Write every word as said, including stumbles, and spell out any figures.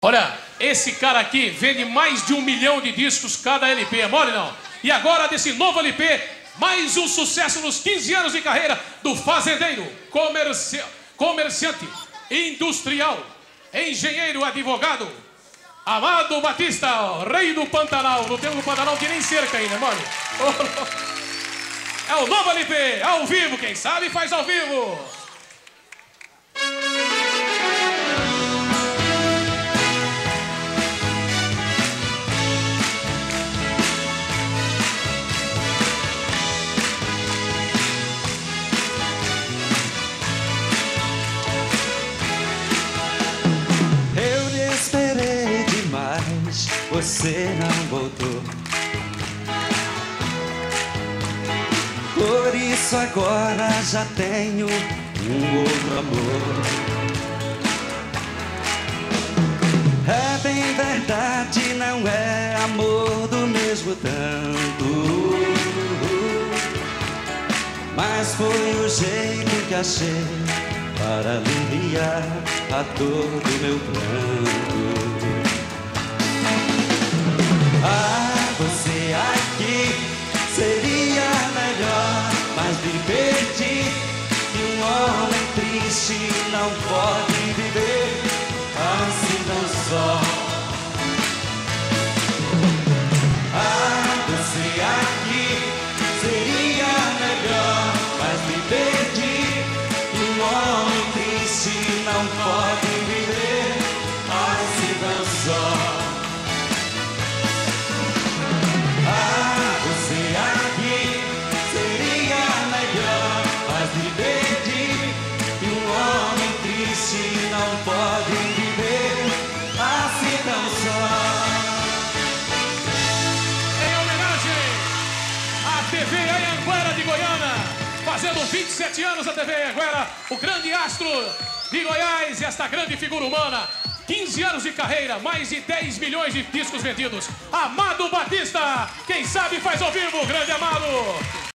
Olha, esse cara aqui vende mais de um milhão de discos cada L P, é mole não? E agora desse novo L P, mais um sucesso nos quinze anos de carreira do fazendeiro, comerci... comerciante, industrial, engenheiro, advogado, Amado Batista, rei do Pantanal. Não tem um Pantanal que nem cerca aí, né, mole? É o novo L P, ao vivo, quem sabe faz ao vivo. Você não voltou, por isso agora já tenho um outro amor. É bem verdade, não é amor do mesmo tanto, mas foi o jeito que achei para aliviar a dor do meu pranto. Ah, você aqui seria melhor, mas me perdi. E um homem triste não pode viver assim tão só. Ah, você aqui seria melhor, mas me perdi. E um homem triste não pode viver assim tão só. Não podem viver assim tão só. Em homenagem à T V Anhanguera de Goiânia, fazendo vinte e sete anos a T V Anhanguera, o grande astro de Goiás e esta grande figura humana. quinze anos de carreira, mais de dez milhões de discos vendidos. Amado Batista, quem sabe faz ao vivo, grande Amado.